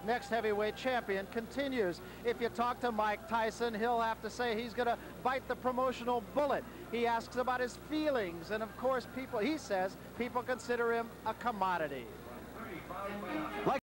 Next heavyweight champion continues. If you talk to Mike Tyson, he'll have to say he's going to bite the promotional bullet. He asks about his feelings, and of course, he says people consider him a commodity.